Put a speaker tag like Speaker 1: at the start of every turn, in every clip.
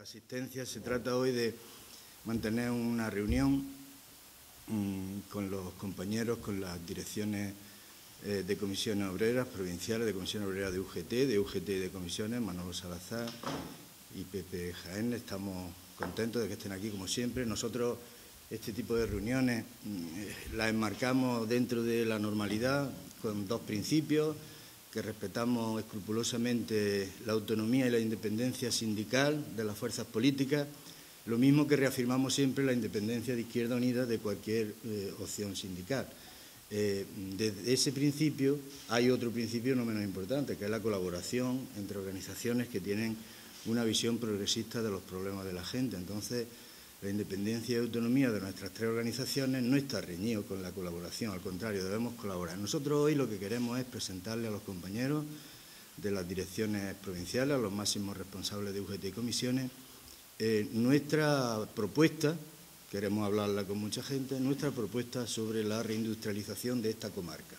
Speaker 1: asistencia. Se trata hoy de mantener una reunión con los compañeros, con las direcciones de comisiones obreras provinciales, de comisiones obreras de UGT y de comisiones, Manolo Salazar y Pepe Jaén. Estamos contentos de que estén aquí, como siempre. Nosotros este tipo de reuniones las enmarcamos dentro de la normalidad con dos principios: que respetamos escrupulosamente la autonomía y la independencia sindical de las fuerzas políticas, lo mismo que reafirmamos siempre la independencia de Izquierda Unida de cualquier opción sindical. Desde ese principio hay otro principio no menos importante, que es la colaboración entre organizaciones que tienen una visión progresista de los problemas de la gente. Entonces, la independencia y autonomía de nuestras tres organizaciones no está reñido con la colaboración, al contrario, debemos colaborar. Nosotros hoy lo que queremos es presentarle a los compañeros de las direcciones provinciales, a los máximos responsables de UGT y comisiones, nuestra propuesta, queremos hablarla con mucha gente, nuestra propuesta sobre la reindustrialización de esta comarca.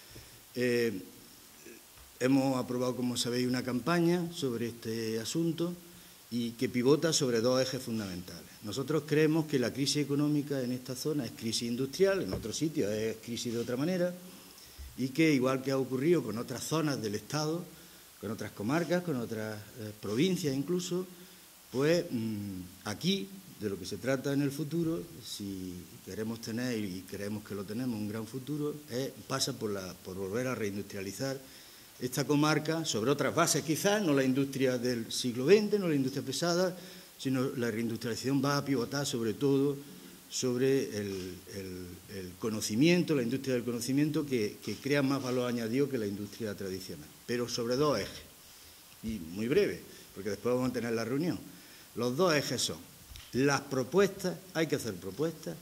Speaker 1: Hemos aprobado, como sabéis, una campaña sobre este asunto y que pivota sobre dos ejes fundamentales. Nosotros creemos que la crisis económica en esta zona es crisis industrial, en otros sitios es crisis de otra manera, y que, igual que ha ocurrido con otras zonas del Estado, con otras comarcas, con otras provincias incluso, pues aquí de lo que se trata en el futuro, si queremos tener, y creemos que lo tenemos, un gran futuro, pasa por volver a reindustrializar esta comarca sobre otras bases quizás, no la industria del siglo XX, no la industria pesada, sino la reindustrialización va a pivotar sobre todo sobre el conocimiento, la industria del conocimiento que crea más valor añadido que la industria tradicional, pero sobre dos ejes, y muy breve, porque después vamos a tener la reunión. Los dos ejes son las propuestas, hay que hacer propuestas,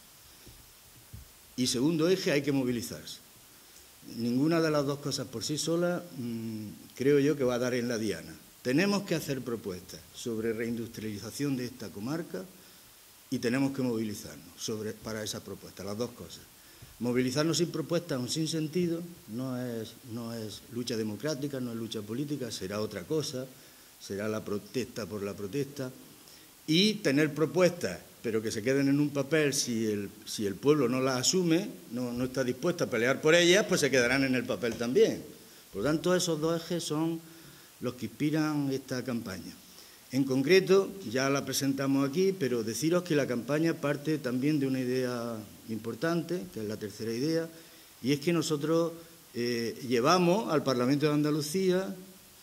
Speaker 1: y segundo eje, hay que movilizarse. Ninguna de las dos cosas por sí sola creo yo que va a dar en la diana. Tenemos que hacer propuestas sobre reindustrialización de esta comarca y tenemos que movilizarnos para esas propuestas, las dos cosas. Movilizarnos sin propuestas es un sinsentido, no es lucha democrática, no es lucha política, será otra cosa, será la protesta por la protesta. Y tener propuestas, pero que se queden en un papel, si el pueblo no las asume, no está dispuesto a pelear por ellas, pues se quedarán en el papel también. Por lo tanto, esos dos ejes son los que inspiran esta campaña. En concreto, ya la presentamos aquí, pero deciros que la campaña parte también de una idea importante, que es la tercera idea, y es que nosotros llevamos al Parlamento de Andalucía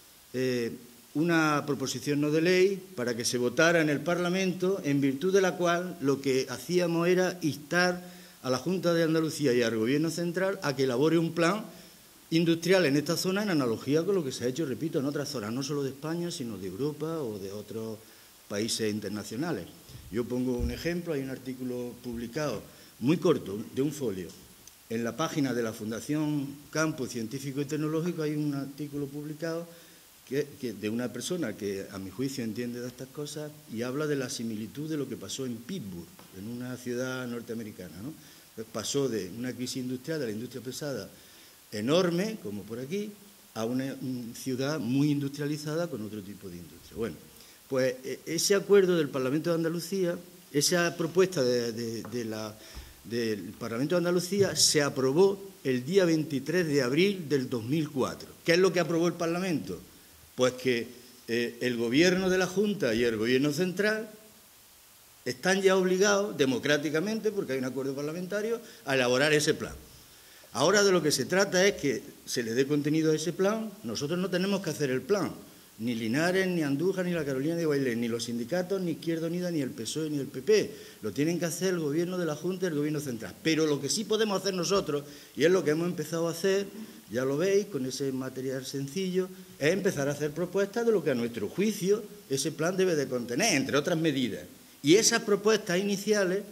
Speaker 1: una proposición no de ley para que se votara en el Parlamento, en virtud de la cual lo que hacíamos era instar a la Junta de Andalucía y al Gobierno central a que elabore un plan industrial en esta zona en analogía con lo que se ha hecho, repito, en otras zonas, no solo de España, sino de Europa o de otros países internacionales. Yo pongo un ejemplo, hay un artículo publicado muy corto, de un folio, en la página de la Fundación Campus Científico y Tecnológico hay un artículo publicado de una persona que, a mi juicio, entiende de estas cosas y habla de la similitud de lo que pasó en Pittsburgh, en una ciudad norteamericana, ¿no? Pasó de una crisis industrial, de la industria pesada, enorme, como por aquí, a una ciudad muy industrializada con otro tipo de industria. Bueno, pues ese acuerdo del Parlamento de Andalucía, esa propuesta del Parlamento de Andalucía se aprobó el día 23 de abril del 2004. ¿Qué es lo que aprobó el Parlamento? Pues que el Gobierno de la Junta y el Gobierno central están ya obligados, democráticamente, porque hay un acuerdo parlamentario, a elaborar ese plan. Ahora de lo que se trata es que se le dé contenido a ese plan. Nosotros no tenemos que hacer el plan, ni Linares, ni Andújar, ni la Carolina de Bailén, ni los sindicatos, ni Izquierda Unida, ni el PSOE, ni el PP. Lo tienen que hacer el Gobierno de la Junta y el Gobierno central. Pero lo que sí podemos hacer nosotros, y es lo que hemos empezado a hacer, ya lo veis, con ese material sencillo, es empezar a hacer propuestas de lo que a nuestro juicio ese plan debe de contener, entre otras medidas. Y esas propuestas iniciales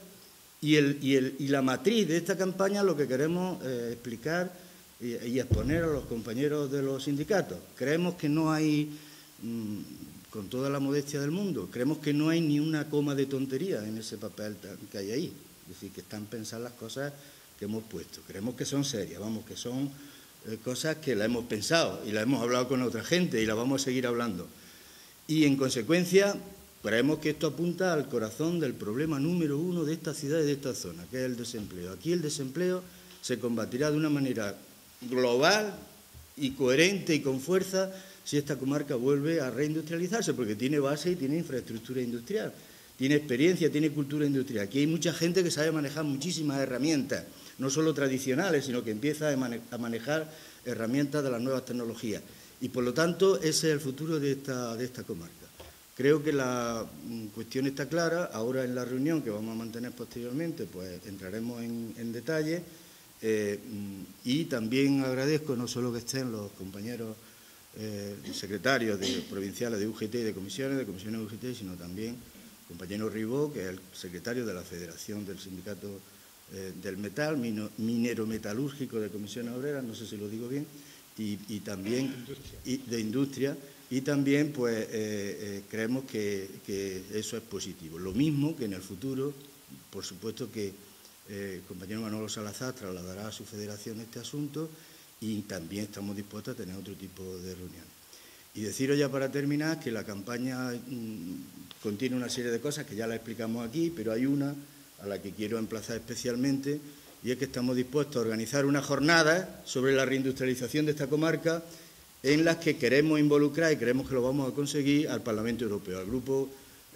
Speaker 1: y la matriz de esta campaña lo que queremos explicar y exponer a los compañeros de los sindicatos. Creemos que no hay, con toda la modestia del mundo, creemos que no hay ni una coma de tontería en ese papel que hay ahí. Es decir, que están pensadas las cosas que hemos puesto. Creemos que son serias, vamos, que son cosas que las hemos pensado y las hemos hablado con otra gente y las vamos a seguir hablando. Y, en consecuencia, creemos que esto apunta al corazón del problema número 1 de esta ciudad y de esta zona, que es el desempleo. Aquí el desempleo se combatirá de una manera global y coherente y con fuerza si esta comarca vuelve a reindustrializarse, porque tiene base y tiene infraestructura industrial, tiene experiencia, tiene cultura industrial. Aquí hay mucha gente que sabe manejar muchísimas herramientas, no solo tradicionales, sino que empieza a manejar herramientas de las nuevas tecnologías. Y, por lo tanto, ese es el futuro de esta comarca. Creo que la cuestión está clara. Ahora, en la reunión que vamos a mantener posteriormente, pues entraremos en detalle. Y también agradezco no solo que estén los compañeros secretarios provinciales de UGT y de comisiones de UGT, sino también el compañero Ribó, que es el secretario de la Federación del Sindicato del Metal, minero-metalúrgico de Comisiones Obreras, no sé si lo digo bien, y también de industria, y también pues creemos que eso es positivo. Lo mismo que en el futuro, por supuesto que el compañero Manolo Salazar trasladará a su federación este asunto y también estamos dispuestos a tener otro tipo de reuniones. Y deciros ya para terminar que la campaña contiene una serie de cosas que ya la explicamos aquí, pero hay una a la que quiero emplazar especialmente, y es que estamos dispuestos a organizar una jornada sobre la reindustrialización de esta comarca en las que queremos involucrar, y creemos que lo vamos a conseguir, al Parlamento Europeo, al grupo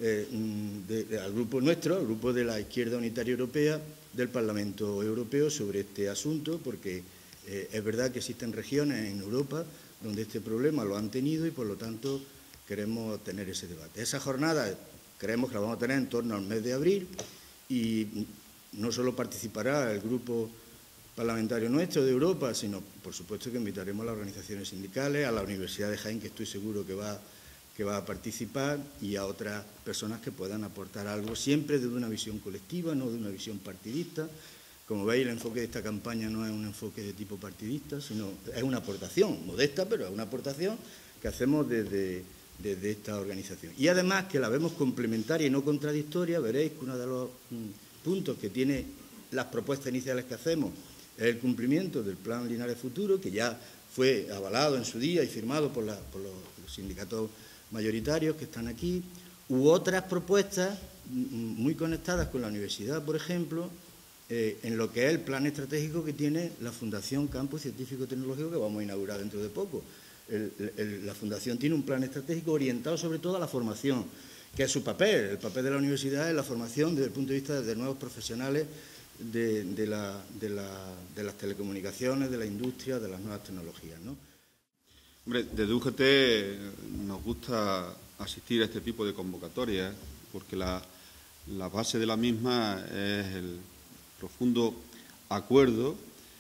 Speaker 1: nuestro, al grupo de la Izquierda Unitaria Europea del Parlamento Europeo sobre este asunto, porque es verdad que existen regiones en Europa donde este problema lo han tenido y, por lo tanto, queremos tener ese debate. Esa jornada creemos que la vamos a tener en torno al mes de abril y no solo participará el grupo parlamentario nuestro de Europa, sino, por supuesto, que invitaremos a las organizaciones sindicales, a la Universidad de Jaén, que estoy seguro que va a participar, y a otras personas que puedan aportar algo, siempre desde una visión colectiva, no de una visión partidista. Como veis, el enfoque de esta campaña no es un enfoque de tipo partidista, sino es una aportación modesta, pero es una aportación que hacemos desde esta organización. Y además que la vemos complementaria y no contradictoria. Veréis que uno de los puntos que tiene las propuestas iniciales que hacemos es el cumplimiento del Plan Linares Futuro, que ya fue avalado en su día y firmado por los sindicatos mayoritarios que están aquí, u otras propuestas muy conectadas con la universidad, por ejemplo, en lo que es el plan estratégico que tiene la Fundación Campus Científico Tecnológico, que vamos a inaugurar dentro de poco. La Fundación tiene un plan estratégico orientado sobre todo a la formación, que es su papel. El papel de la universidad es la formación desde el punto de vista de nuevos profesionales de las telecomunicaciones, de la industria, de las nuevas tecnologías, ¿no?
Speaker 2: Hombre, desde UGT nos gusta asistir a este tipo de convocatorias porque la base de la misma es el profundo acuerdo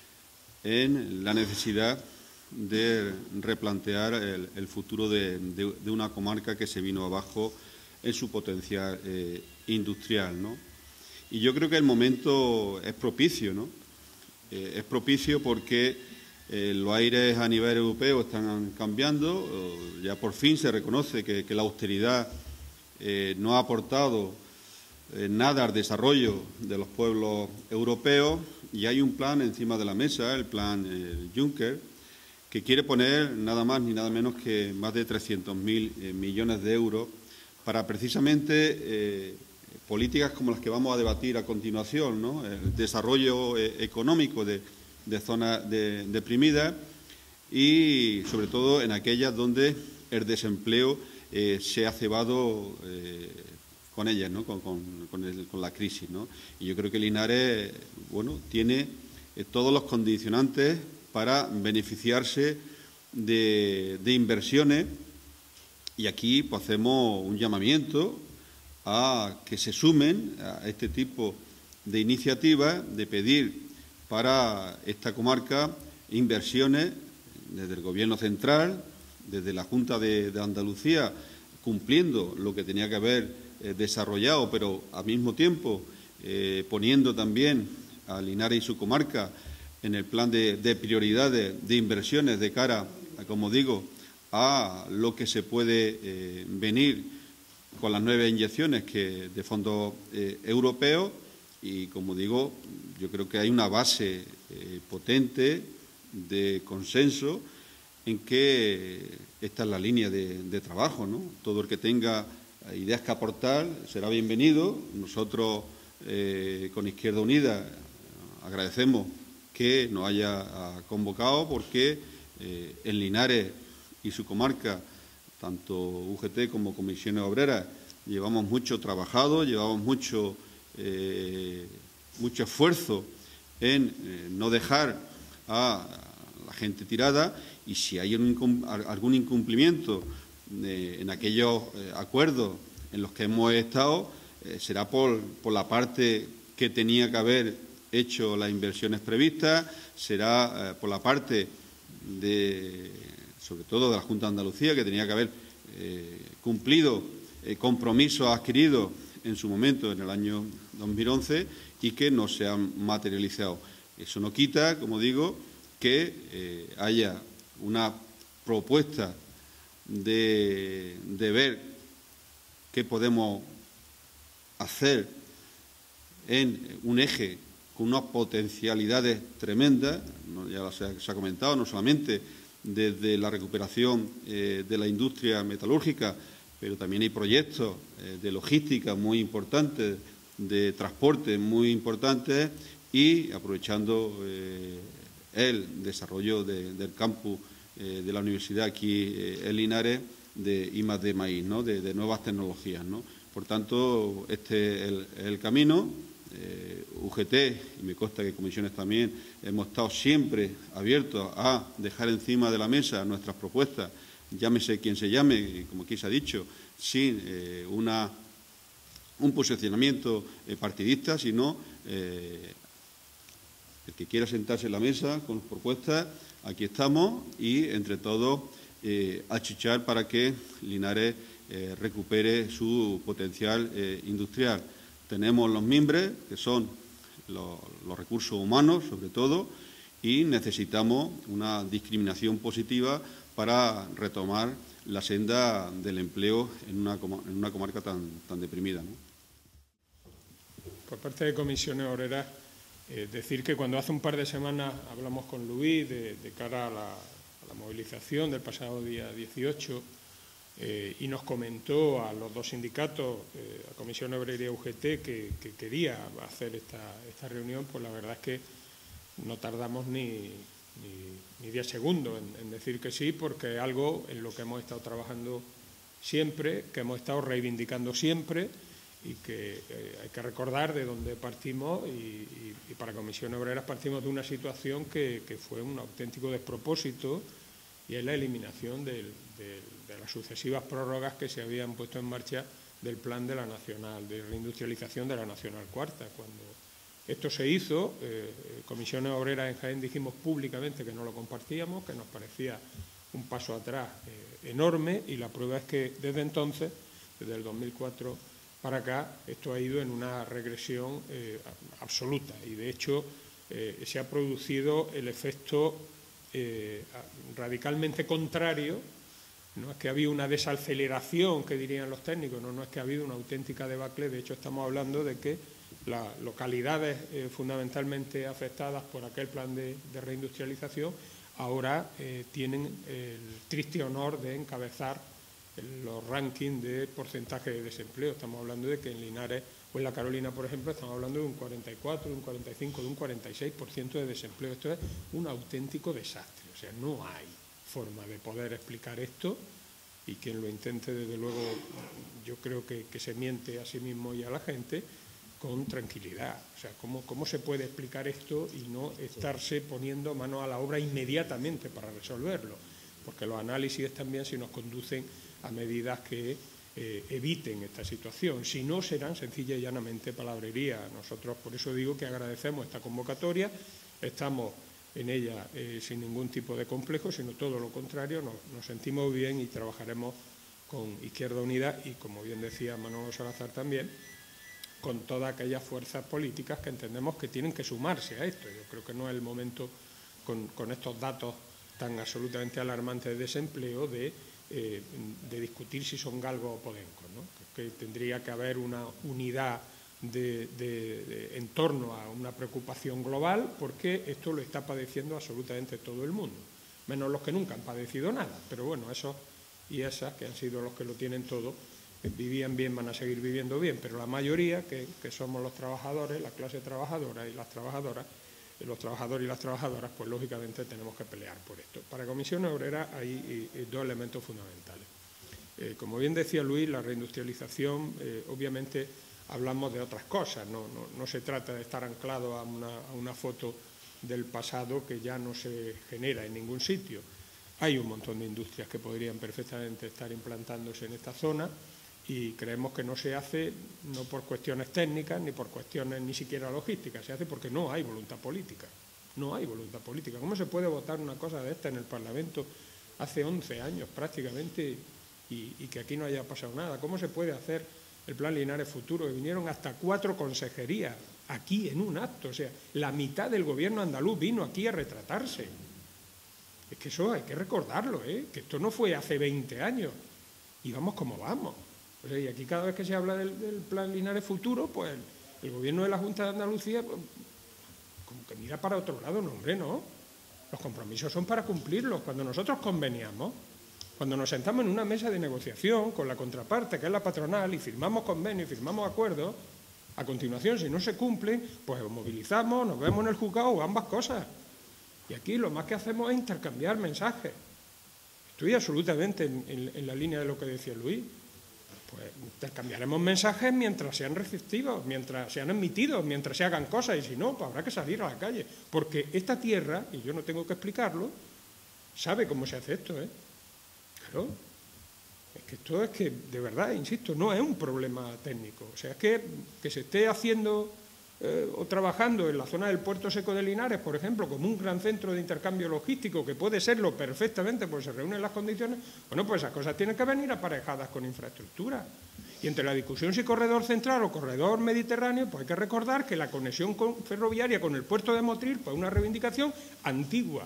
Speaker 2: en la necesidad de replantear el futuro de una comarca que se vino abajo en su potencial industrial, ¿no? Y yo creo que el momento es propicio, ¿no? Es propicio porque los aires a nivel europeo están cambiando. Ya por fin se reconoce que la austeridad no ha aportado nada al desarrollo de los pueblos europeos, y hay un plan encima de la mesa, el plan Juncker, que quiere poner nada más ni nada menos que más de 300.000 millones de euros para precisamente políticas como las que vamos a debatir a continuación, ¿no? El desarrollo económico de zonas deprimidas y, sobre todo, en aquellas donde el desempleo se ha cebado con ellas, ¿no? con la crisis, ¿no? Y yo creo que Linares, bueno, tiene todos los condicionantes para beneficiarse de inversiones, y aquí pues hacemos un llamamiento a que se sumen a este tipo de iniciativas, de pedir para esta comarca inversiones desde el Gobierno central, desde la Junta de Andalucía, cumpliendo lo que tenía que haber desarrollado, pero al mismo tiempo poniendo también a Linares y su comarca en el plan de prioridades de inversiones de cara, como digo, a lo que se puede venir con las nuevas inyecciones de fondos europeos. Y, como digo, yo creo que hay una base potente de consenso en que esta es la línea de trabajo, ¿no? Todo el que tenga ideas que aportar, será bienvenido. Nosotros, con Izquierda Unida, agradecemos que nos haya convocado porque en Linares y su comarca, tanto UGT como Comisiones Obreras, llevamos mucho trabajado, llevamos mucho esfuerzo en no dejar a la gente tirada, y si hay algún incumplimiento en aquellos acuerdos en los que hemos estado, será por la parte que tenía que haber hecho las inversiones previstas, será por la parte sobre todo de la Junta de Andalucía, que tenía que haber cumplido compromisos adquiridos en su momento, en el año 2011, y que no se han materializado. Eso no quita, como digo, que haya una propuesta de ver qué podemos hacer en un eje con unas potencialidades tremendas, ya se ha comentado, no solamente desde la recuperación de la industria metalúrgica, pero también hay proyectos de logística muy importantes, de transporte muy importantes, y aprovechando el desarrollo del campus de la universidad aquí en Linares de I+D+I, ¿no? de nuevas tecnologías, ¿no? Por tanto, este es el camino. UGT, y me consta que comisiones también, hemos estado siempre abiertos a dejar encima de la mesa nuestras propuestas, llámese quien se llame, y como aquí se ha dicho, sin un posicionamiento partidista, sino el que quiera sentarse en la mesa con propuestas, aquí estamos, y entre todos achuchar para que Linares recupere su potencial industrial. Tenemos los mimbres, que son los recursos humanos, sobre todo, y necesitamos una discriminación positiva para retomar la senda del empleo en una comarca tan deprimida, ¿no?
Speaker 3: Por parte de Comisiones Obreras, decir que cuando hace un par de semanas hablamos con Luis de cara a la movilización del pasado día 18, y nos comentó a los dos sindicatos, a Comisión Obrera y UGT, que quería hacer esta reunión, pues la verdad es que no tardamos ni 10 segundos en decir que sí, porque es algo en lo que hemos estado trabajando siempre, que hemos estado reivindicando siempre, y que hay que recordar de dónde partimos, y para Comisiones Obreras partimos de una situación que fue un auténtico despropósito, y es la eliminación de las sucesivas prórrogas que se habían puesto en marcha del plan de la Nacional, de reindustrialización de la Nacional Cuarta. Cuando esto se hizo, Comisiones Obreras en Jaén dijimos públicamente que no lo compartíamos, que nos parecía un paso atrás enorme, y la prueba es que desde entonces, desde el 2004 para acá, esto ha ido en una regresión absoluta, y de hecho se ha producido el efecto radicalmente contrario. No es que ha habido una desaceleración, que dirían los técnicos, no es que ha habido una auténtica debacle. De hecho, estamos hablando de que las localidades fundamentalmente afectadas por aquel plan de reindustrialización ahora tienen el triste honor de encabezar los rankings de porcentaje de desempleo. Estamos hablando de que en Linares o en la Carolina, por ejemplo, estamos hablando de un 44, de un 45, de un 46% de desempleo. Esto es un auténtico desastre. O sea, no hay forma de poder explicar esto, y quien lo intente, desde luego, yo creo que se miente a sí mismo y a la gente con tranquilidad. O sea, ¿cómo se puede explicar esto y no estarse poniendo mano a la obra inmediatamente para resolverlo? Porque los análisis también si nos conducen a medidas que eviten esta situación. Si no, serán sencilla y llanamente palabrería. Nosotros, por eso digo que agradecemos esta convocatoria, estamos en ella sin ningún tipo de complejo, sino todo lo contrario, nos sentimos bien y trabajaremos con Izquierda Unida y, como bien decía Manolo Salazar también, con todas aquellas fuerzas políticas que entendemos que tienen que sumarse a esto. Yo creo que no es el momento, con estos datos tan absolutamente alarmantes de desempleo, de discutir si son galgos o podencos, ¿no? Que tendría que haber una unidad en torno a una preocupación global, porque esto lo está padeciendo absolutamente todo el mundo, menos los que nunca han padecido nada, pero bueno, esos y esas que han sido los que lo tienen todo, vivían bien van a seguir viviendo bien, pero la mayoría, que somos los trabajadores, la clase trabajadora y las trabajadoras, los trabajadores y las trabajadoras, pues lógicamente tenemos que pelear por esto. Para Comisiones Obreras hay dos elementos fundamentales. Como bien decía Luis, la reindustrialización, obviamente hablamos de otras cosas, no se trata de estar anclado a una foto del pasado que ya no se genera en ningún sitio. Hay un montón de industrias que podrían perfectamente estar implantándose en esta zona y creemos que no se hace no por cuestiones técnicas ni por cuestiones ni siquiera logísticas, se hace porque no hay voluntad política. No hay voluntad política. ¿Cómo se puede votar una cosa de esta en el Parlamento hace 11 años prácticamente y que aquí no haya pasado nada? ¿Cómo se puede hacer el Plan Linares Futuro? Que vinieron hasta 4 consejerías aquí en un acto. O sea, la mitad del gobierno andaluz vino aquí a retratarse. Es que eso hay que recordarlo, que esto no fue hace 20 años. Y vamos como vamos. O sea, y aquí cada vez que se habla del Plan Linares Futuro, pues el gobierno de la Junta de Andalucía, pues, como que mira para otro lado. No, hombre, no. Los compromisos son para cumplirlos. Cuando nosotros conveniamos, cuando nos sentamos en una mesa de negociación con la contraparte, que es la patronal, y firmamos convenios y firmamos acuerdos, a continuación, si no se cumplen, pues movilizamos, nos vemos en el juzgado o ambas cosas. Y aquí lo más que hacemos es intercambiar mensajes. Estoy absolutamente en la línea de lo que decía Luis. Pues intercambiaremos mensajes mientras sean receptivos, mientras sean emitidos, mientras se hagan cosas, y si no, pues habrá que salir a la calle. Porque esta tierra, y yo no tengo que explicarlo, sabe cómo se hace esto, Claro. Es que esto es que, de verdad, insisto, no es un problema técnico. O sea, es que se esté haciendo o trabajando en la zona del Puerto Seco de Linares, por ejemplo, como un gran centro de intercambio logístico, que puede serlo perfectamente, pues se reúnen las condiciones, bueno, pues esas cosas tienen que venir aparejadas con infraestructura. Y entre la discusión si corredor central o corredor mediterráneo, pues hay que recordar que la conexión ferroviaria con el puerto de Motril, pues es una reivindicación antigua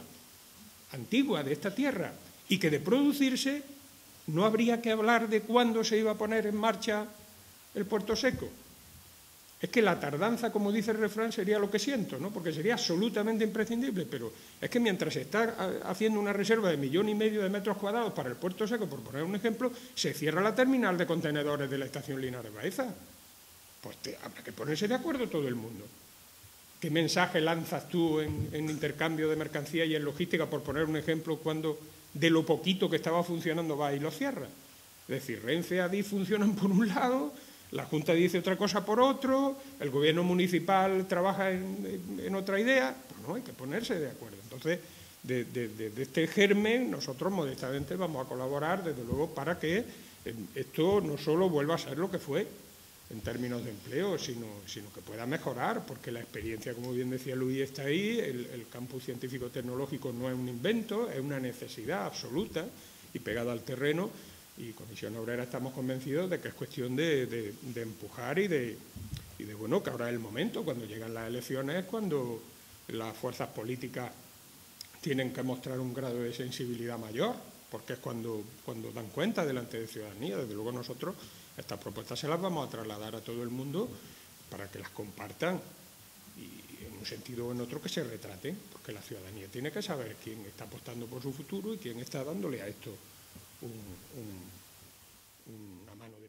Speaker 3: de esta tierra, y que de producirse no habría que hablar de cuándo se iba a poner en marcha el Puerto Seco. Es que la tardanza, como dice el refrán, sería lo que siento, ¿no? Porque sería absolutamente imprescindible, pero es que mientras se está haciendo una reserva de 1,5 millones de metros cuadrados para el Puerto Seco, por poner un ejemplo, se cierra la terminal de contenedores de la estación Linares Baeza. Pues habrá que ponerse de acuerdo todo el mundo. ¿Qué mensaje lanzas tú en intercambio de mercancía y en logística, por poner un ejemplo, cuando de lo poquito que estaba funcionando va y lo cierra? Es decir, Renfe y Adif funcionan por un lado, la Junta dice otra cosa por otro, el gobierno municipal trabaja en otra idea. Pues no, hay que ponerse de acuerdo. Entonces, de este germen, nosotros modestamente vamos a colaborar, desde luego, para que esto no solo vuelva a ser lo que fue en términos de empleo, sino que pueda mejorar, porque la experiencia, como bien decía Luis, está ahí. El campus científico-tecnológico no es un invento, es una necesidad absoluta y pegada al terreno. Y Comisión Obrera estamos convencidos de que es cuestión de empujar y de bueno, que ahora es el momento, cuando llegan las elecciones, cuando las fuerzas políticas tienen que mostrar un grado de sensibilidad mayor, porque es cuando dan cuenta delante de ciudadanía. Desde luego nosotros estas propuestas se las vamos a trasladar a todo el mundo para que las compartan y en un sentido o en otro que se retraten, porque la ciudadanía tiene que saber quién está apostando por su futuro y quién está dándole a esto una mano de